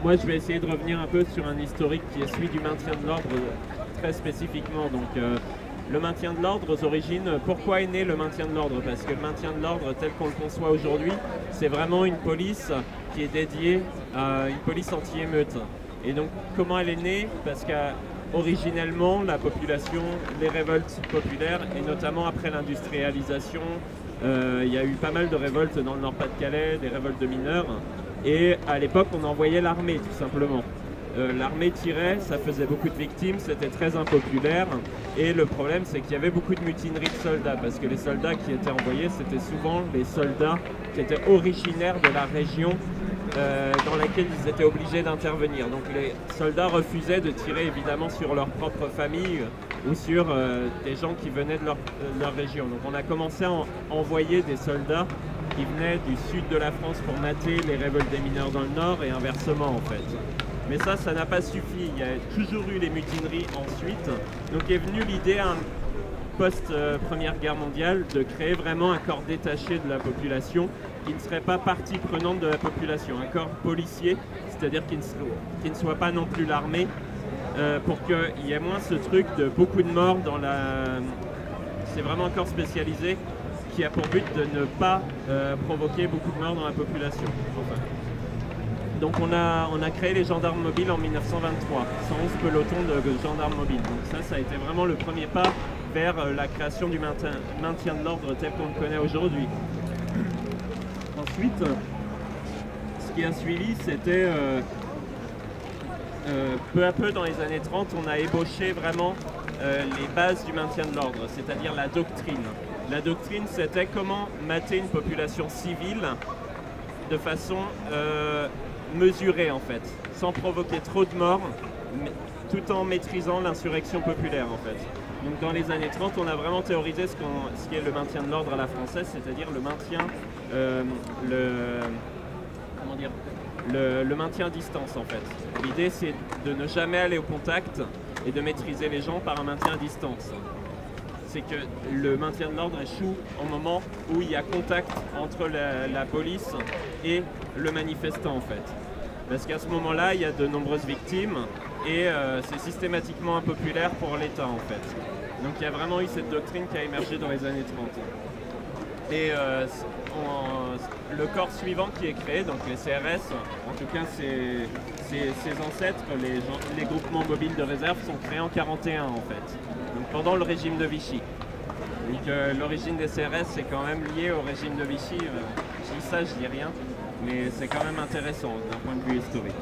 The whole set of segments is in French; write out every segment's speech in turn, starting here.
moi, je vais essayer de revenir un peu sur un historique qui est celui du maintien de l'ordre très spécifiquement. Donc, le maintien de l'ordre aux origines, pourquoi est né le maintien de l'ordre? Parce que le maintien de l'ordre tel qu'on le conçoit aujourd'hui, c'est vraiment une police qui est dédiée à une police anti-émeute. Et donc, comment elle est née? Parce qu'originellement, la population, les révoltes populaires, et notamment après l'industrialisation, il y a eu pas mal de révoltes dans le Nord-Pas-de-Calais, des révoltes de mineurs. Et à l'époque, on envoyait l'armée, tout simplement. L'armée tirait, ça faisait beaucoup de victimes, c'était très impopulaire. Et le problème, c'est qu'il y avait beaucoup de mutineries de soldats, parce que les soldats qui étaient envoyés, c'était souvent les soldats qui étaient originaires de la région dans laquelle ils étaient obligés d'intervenir. Donc les soldats refusaient de tirer évidemment sur leur propre famille ou sur des gens qui venaient de leur région. Donc on a commencé à envoyer des soldats qui venaient du sud de la France pour mater les révoltes des mineurs dans le nord et inversement en fait. Mais ça n'a pas suffi. Il y a toujours eu les mutineries ensuite. Donc est venue l'idée post-Première Guerre mondiale de créer vraiment un corps détaché de la population qui ne serait pas partie prenante de la population, un corps policier, c'est-à-dire qui ne soit pas non plus l'armée, pour qu'il y ait moins ce truc de beaucoup de morts dans la... C'est vraiment un corps spécialisé qui a pour but de ne pas provoquer beaucoup de morts dans la population. Enfin. Donc on a créé les gendarmes mobiles en 1923, 111 pelotons de gendarmes mobiles. Donc ça a été vraiment le premier pas vers la création du maintien de l'ordre tel qu'on le connaît aujourd'hui. Ensuite, ce qui a suivi, c'était peu à peu dans les années 30, on a ébauché vraiment les bases du maintien de l'ordre, c'est-à-dire la doctrine. La doctrine, c'était comment mater une population civile de façon mesurée en fait, sans provoquer trop de morts, tout en maîtrisant l'insurrection populaire en fait. Donc dans les années 30, on a vraiment théorisé ce qui est le maintien de l'ordre à la française, c'est-à-dire le maintien, le maintien à distance en fait. L'idée c'est de ne jamais aller au contact et de maîtriser les gens par un maintien à distance. C'est que le maintien de l'ordre échoue au moment où il y a contact entre la police et le manifestant en fait. Parce qu'à ce moment-là, il y a de nombreuses victimes et c'est systématiquement impopulaire pour l'État en fait. Donc il y a vraiment eu cette doctrine qui a émergé dans les années 30. Et le corps suivant qui est créé, donc les CRS, en tout cas ses ancêtres, les groupements mobiles de réserve, sont créés en 1941 en fait, donc pendant le régime de Vichy. Donc l'origine des CRS c'est quand même lié au régime de Vichy, je dis ça, je dis rien, mais c'est quand même intéressant d'un point de vue historique.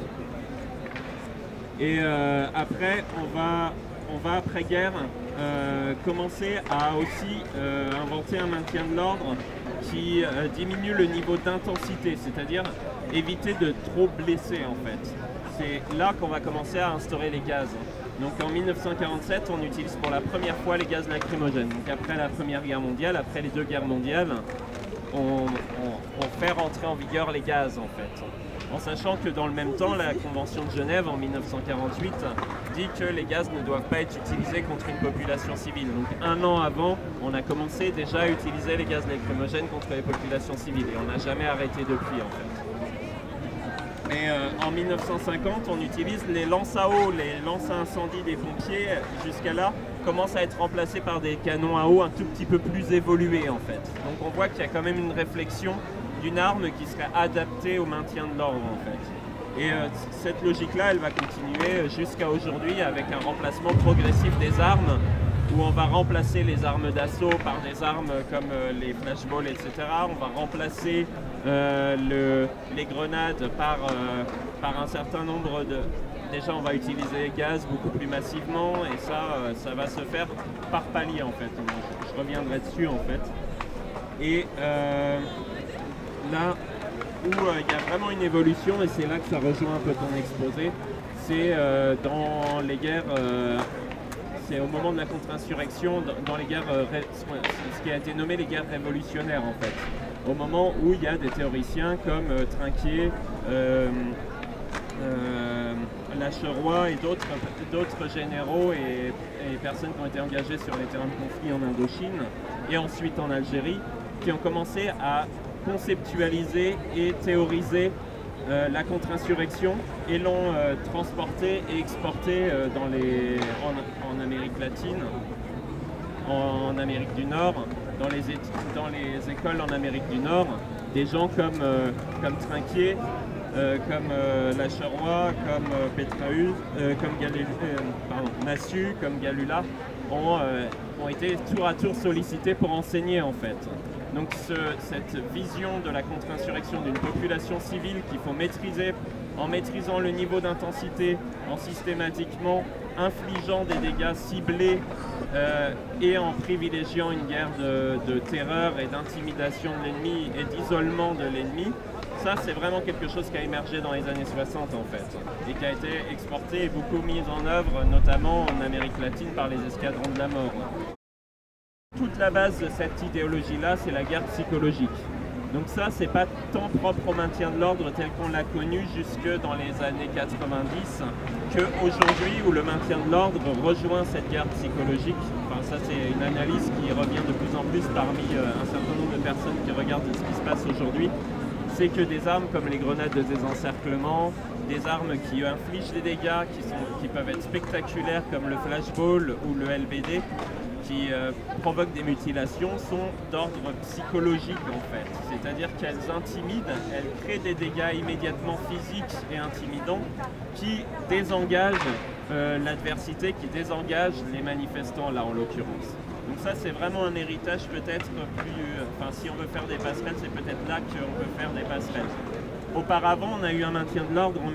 Et après, on va après-guerre commencer à aussi inventer un maintien de l'ordre qui diminue le niveau d'intensité, c'est-à-dire éviter de trop blesser en fait. C'est là qu'on va commencer à instaurer les gaz. Donc en 1947, on utilise pour la première fois les gaz lacrymogènes. Donc après la Première Guerre mondiale, après les deux guerres mondiales, on fait rentrer en vigueur les gaz en fait. En sachant que dans le même temps, la Convention de Genève en 1948 dit que les gaz ne doivent pas être utilisés contre une population civile. Donc un an avant, on a commencé déjà à utiliser les gaz lacrymogènes contre les populations civiles et on n'a jamais arrêté depuis en fait. Et en 1950, on utilise les lances à eau, les lances à incendie des pompiers, jusqu'à là, commencent à être remplacés par des canons à eau un tout petit peu plus évolués en fait. Donc on voit qu'il y a quand même une réflexion d'une arme qui serait adaptée au maintien de l'ordre en fait. Et cette logique-là, elle va continuer jusqu'à aujourd'hui avec un remplacement progressif des armes, où on va remplacer les armes d'assaut par des armes comme les flashballs, etc. On va remplacer les grenades par un certain nombre de... Déjà, on va utiliser les gaz beaucoup plus massivement, et ça va se faire par palier en fait. Je reviendrai dessus en fait. Et là où il y a vraiment une évolution, et c'est là que ça rejoint un peu ton exposé, c'est dans les guerres, c'est au moment de la contre-insurrection, dans les guerres, ce qui a été nommé les guerres révolutionnaires en fait. Au moment où il y a des théoriciens comme Trinquier, Lacheroy et d'autres généraux et personnes qui ont été engagées sur les terrains de conflit en Indochine et ensuite en Algérie, qui ont commencé à conceptualiser et théoriser la contre-insurrection et l'ont transporté et exporté en Amérique latine, en Amérique du Nord, dans les écoles en Amérique du Nord. Des gens comme Trinquier, comme Lacheroy, comme Pétraeus, comme Massu, comme Galula, ont été tour à tour sollicités pour enseigner en fait. Donc cette vision de la contre-insurrection d'une population civile qu'il faut maîtriser en maîtrisant le niveau d'intensité, en systématiquement infligeant des dégâts ciblés et en privilégiant une guerre de terreur et d'intimidation de l'ennemi et d'isolement de l'ennemi. Ça, c'est vraiment quelque chose qui a émergé dans les années 60 en fait, et qui a été exporté et beaucoup mis en œuvre, notamment en Amérique latine par les escadrons de la mort. Toute la base de cette idéologie-là, c'est la guerre psychologique. Donc ça, c'est pas tant propre au maintien de l'ordre tel qu'on l'a connu jusque dans les années 90 qu'aujourd'hui où le maintien de l'ordre rejoint cette guerre psychologique. Enfin, ça, c'est une analyse qui revient de plus en plus parmi un certain nombre de personnes qui regardent ce qui se passe aujourd'hui. C'est que des armes comme les grenades de désencerclement, des armes qui infligent des dégâts, qui peuvent être spectaculaires comme le flashball ou le LBD, qui provoquent des mutilations, sont d'ordre psychologique en fait. C'est-à-dire qu'elles intimident, elles créent des dégâts immédiatement physiques et intimidants qui désengagent l'adversité, qui désengagent les manifestants là en l'occurrence. Donc ça c'est vraiment un héritage peut-être plus... Enfin si on veut faire des passerelles, c'est peut-être là qu'on peut faire des passerelles. Auparavant on a eu un maintien de l'ordre en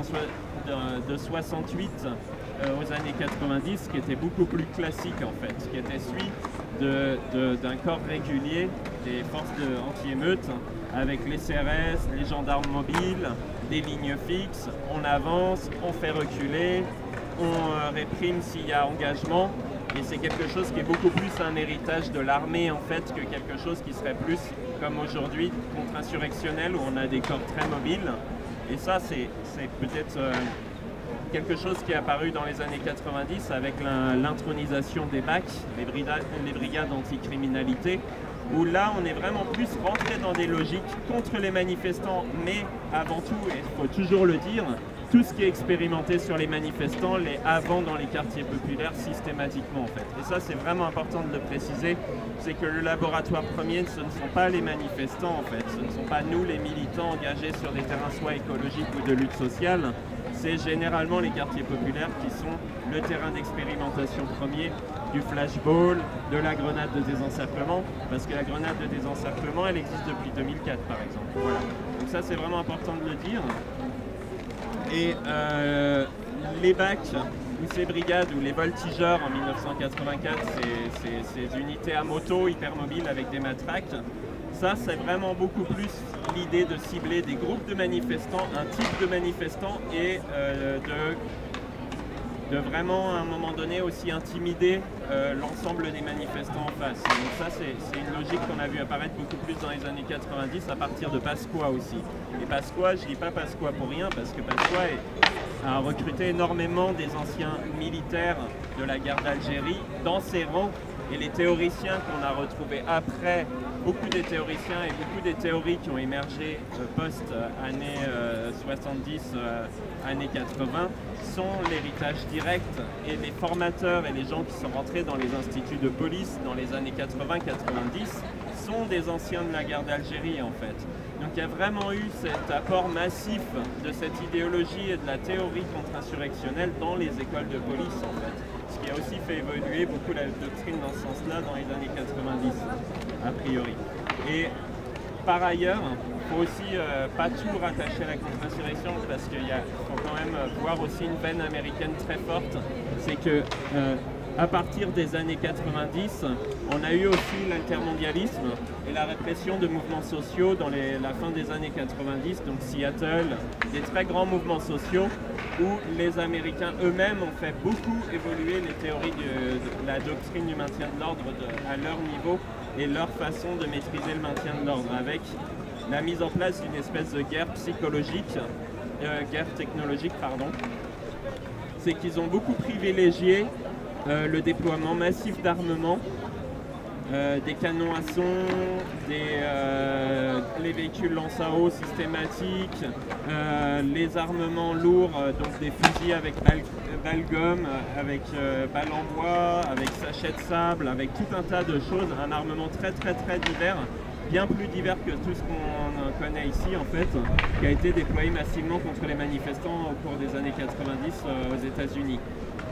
1968 aux années 90 qui était beaucoup plus classique en fait, qui était celui d'un corps régulier des forces anti-émeutes avec les CRS, les gendarmes mobiles, des lignes fixes, on avance, on fait reculer, on réprime s'il y a engagement. Et c'est quelque chose qui est beaucoup plus un héritage de l'armée en fait que quelque chose qui serait plus comme aujourd'hui contre-insurrectionnel où on a des corps très mobiles. Et ça c'est peut-être quelque chose qui est apparu dans les années 90 avec l'intronisation des BAC, les brigades anticriminalité, où là on est vraiment plus rentré dans des logiques contre les manifestants, mais avant tout, et il faut toujours le dire, tout ce qui est expérimenté sur les manifestants, les avant dans les quartiers populaires systématiquement en fait. Et ça c'est vraiment important de le préciser, c'est que le laboratoire premier ce ne sont pas les manifestants en fait, ce ne sont pas nous les militants engagés sur des terrains soit écologiques ou de lutte sociale, c'est généralement les quartiers populaires qui sont le terrain d'expérimentation premier du flashball, de la grenade de désencerclement, parce que la grenade de désencerclement elle existe depuis 2004 par exemple. Voilà. Donc ça c'est vraiment important de le dire. Et les BAC ou ces brigades ou les voltigeurs en 1984, ces unités à moto hypermobiles avec des matraques, ça c'est vraiment beaucoup plus l'idée de cibler des groupes de manifestants, un type de manifestants et de vraiment à un moment donné aussi intimider l'ensemble des manifestants en face. Donc ça c'est une logique qu'on a vu apparaître beaucoup plus dans les années 90 à partir de Pasqua aussi. Et Pasqua, je dis pas Pasqua pour rien parce que Pasqua a recruté énormément des anciens militaires de la guerre d'Algérie dans ses rangs. Et les théoriciens qu'on a retrouvés après, beaucoup des théoriciens et beaucoup des théories qui ont émergé post-années 70, années 80, sont l'héritage direct. Et les formateurs et les gens qui sont rentrés dans les instituts de police dans les années 80-90 sont des anciens de la guerre d'Algérie en fait. Donc il y a vraiment eu cet apport massif de cette idéologie et de la théorie contre-insurrectionnelle dans les écoles de police en fait. Ce qui a aussi fait évoluer beaucoup la doctrine dans ce sens-là dans les années 90, a priori. Et par ailleurs, il faut aussi pas tout rattacher à la contre-insurrection parce qu'il faut quand même voir aussi une veine américaine très forte. C'est que à partir des années 90, on a eu aussi l'intermondialisme et la répression de mouvements sociaux dans la fin des années 90, donc Seattle, des très grands mouvements sociaux où les Américains eux-mêmes ont fait beaucoup évoluer les théories de la doctrine du maintien de l'ordre à leur niveau et leur façon de maîtriser le maintien de l'ordre avec la mise en place d'une espèce de guerre psychologique, guerre technologique, pardon. C'est qu'ils ont beaucoup privilégié le déploiement massif d'armement des canons à son, les véhicules lance à eau systématiques, les armements lourds, donc des fusils avec balles gomme, avec balles en bois, avec sachets de sable, avec tout un tas de choses, un armement très divers, bien plus divers que tout ce qu'on connaît ici en fait, qui a été déployé massivement contre les manifestants au cours des années 90 aux États-Unis.